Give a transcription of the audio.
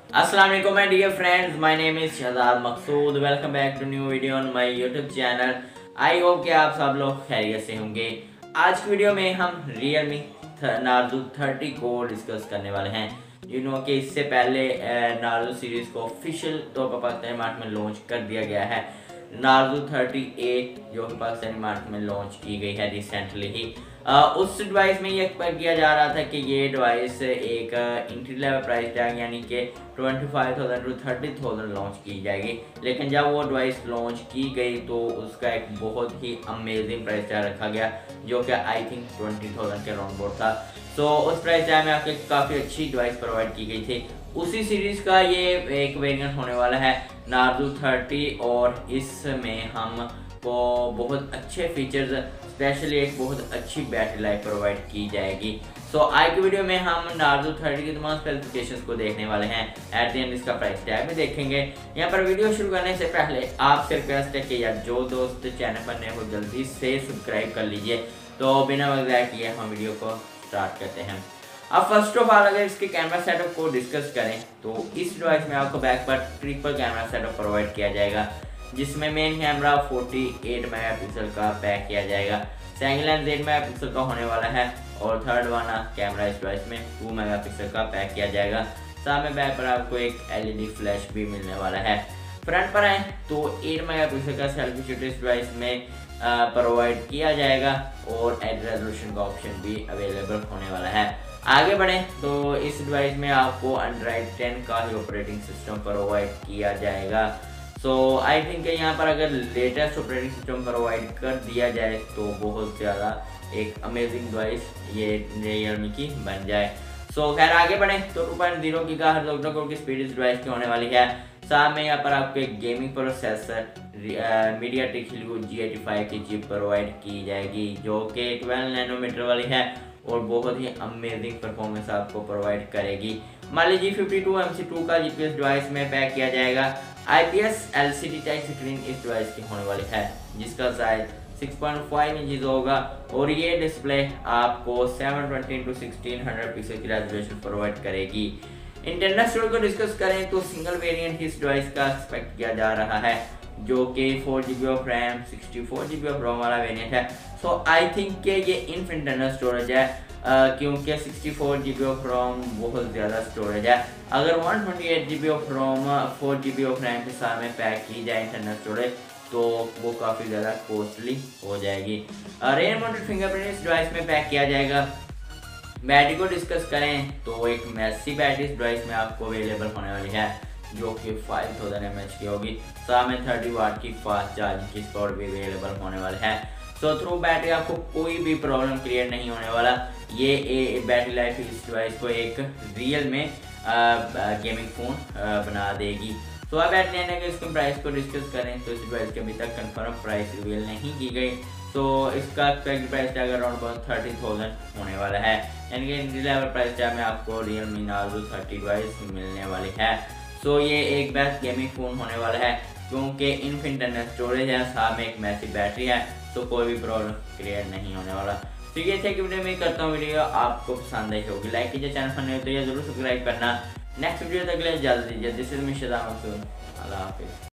अस्सलाम वालेकुम my dear friends, my name is Shahzad Maqsood. Welcome back to new video on my YouTube channel. I hope कि आप सब लोग खैरियत से होंगे। आज की वीडियो में हम Realme Narzo 30 को डिस्कस करने वाले हैं। कि इससे पहले Narzo सीरीज को ऑफिशियल तौर पर पाकिस्तानी मार्केट में लॉन्च कर दिया गया है। Narzo 30A जो कि पाकिस्तानी मार्केट में लॉन्च की गई है रिसेंटली ही। उस डिवाइस में ये एक्सपेक्ट किया जा रहा था कि ये डिवाइस एक एंट्री लेवल प्राइस टैग यानी कि 25,000 टू 30,000 लॉन्च की जाएगी, लेकिन जब वो डिवाइस लॉन्च की गई तो उसका एक बहुत ही अमेजिंग प्राइस टैग रखा गया जो कि आई थिंक 20,000 के राउंड बोर्ड था। सो उस प्राइस टैग में आपको काफ़ी अच्छी डिवाइस प्रोवाइड की गई थी। उसी सीरीज़ का ये एक वेरिएंट होने वाला है Narzo 30 और इसमें हम को बहुत अच्छे फीचर्स स्पेशली एक बहुत अच्छी बैटरी लाइफ प्रोवाइड की जाएगी। सो आज की वीडियो में हम Narzo 30 की तमाम स्पेसिफिकेशंस को देखने वाले हैं। एट द एंड इसका प्राइस टैग भी देखेंगे। यहाँ पर वीडियो शुरू करने से पहले आपसे रिक्वेस्ट है कि यार जो दोस्त चैनल पर नए हो जल्दी से सब्सक्राइब कर लीजिए। तो बिना वक्त किए हम वीडियो को स्टार्ट करते हैं। अब फर्स्ट ऑफ ऑल अगर इसके कैमरा सेटअप को डिस्कस करें तो इस डिवाइस में आपको बैक पर ट्रिपल कैमरा सेटअप प्रोवाइड किया जाएगा, जिसमें मेन कैमरा 48 मेगापिक्सल का पैक किया जाएगा। सेकंड लेंस 8 मेगापिक्सल का होने वाला है और थर्ड वाला कैमरा इस डिवाइस में 2 मेगापिक्सल का पैक किया जाएगा। साथ में बैक पर आपको एक LED फ्लैश भी मिलने वाला है। फ्रंट पर आए तो 8 मेगापिक्सल का सेल्फी शूटर इस डिवाइस में प्रोवाइड किया जाएगा और एड रेजोल्यूशन का ऑप्शन भी अवेलेबल होने वाला है। आगे बढ़ें तो इस डिवाइस में आपको Android 10 का ही ऑपरेटिंग सिस्टम प्रोवाइड किया जाएगा। सो आई थिंक यहाँ पर अगर लेटेस्ट ऑपरेटिंग सिस्टम प्रोवाइड कर दिया जाए तो बहुत ज़्यादा एक अमेजिंग डिवाइस ये Realme की बन जाए। सो खैर आगे बढ़ें तो 2.0 गीगाहर्ट्ज़ ऑक्टा कोर की स्पीड इस डिवाइस की होने वाली है। साथ में यहाँ पर आपको एक gaming processor MediaTek Helio G85 की चिप प्रोवाइड की जाएगी जो कि 12 नैनोमीटर वाली है और बहुत ही अमेजिंग परफॉर्मेंस आपको प्रोवाइड करेगी। Mali G52 MC2 का GPS डिवाइस में पैक किया जाएगा। IPS LCD टच स्क्रीन इस डिवाइस की होने वाली है जिसका साइज 6.5 इंच होगा और ये डिस्प्ले आपको 720x1600 पिक्सल की रेजोल्यूशन प्रोवाइड करेगी। इंटरनल स्टोरेज को डिस्कस करें तो सिंगल वेरिएंट इस डिवाइस का एक्सपेक्ट किया जा रहा है जो कि 4GB of RAM 64GB of Rome वाला वेरिएंट है। सो आई थिंक कि ये इनफ इंटरनल स्टोरेज है क्योंकि 64GB ऑफ रोम बहुत ज़्यादा स्टोरेज है। अगर 128GB of Rome 4GB of RAM के साथ में पैक की जाए इंटरनल स्टोरेज तो वो काफ़ी ज़्यादा कॉस्टली हो जाएगी। रेयर माउंटेड फिंगरप्रिंट इस डिवाइस में पैक किया जाएगा। बैटरी को डिस्कस करें तो एक मैसी बैटरी इस डिवाइस में आपको अवेलेबल होने वाली है जो कि 5000 mAh की होगी। साथ में 30 वाट की फास्ट चार्जिंग की सपोर्ट भी अवेलेबल होने वाला है। सो थ्रू बैटरी आपको कोई भी प्रॉब्लम क्रिएट नहीं होने वाला। ये बैटरी लाइफ इस डिवाइस को एक रियल में गेमिंग फ़ोन बना देगी। तो अब बैटरी लेने के इसके प्राइस को डिस्कस करें तो इस डिवाइस के अभी तक कंफर्म प्राइस रिवील नहीं की गई। तो इसका एक्सपेक्ट प्राइस टैग अराउंड 30,000 होने वाला है, यानी कि एंट्री लेवल प्राइस टैग में आपको Realme Narzo 30 डिवाइस मिलने वाली है। सो ये एक बेस्ट गेमिंग फ़ोन होने वाला है क्योंकि इनफ इंटरनल स्टोरेज है, साथ में एक मैसिव बैटरी है, तो कोई भी प्रॉब्लम क्रिएट नहीं होने वाला। तो ये थे कि वीडियो में करता हूँ। वीडियो आपको पसंद आई होगी, लाइक कीजिए, चैनल पर नए हो तो ये जरूर सब्सक्राइब करना। नेक्स्ट वीडियो तक के लिए इजाज़त दीजिए। This is me Shahzad Maqsood. अल्लाह हाफिज़।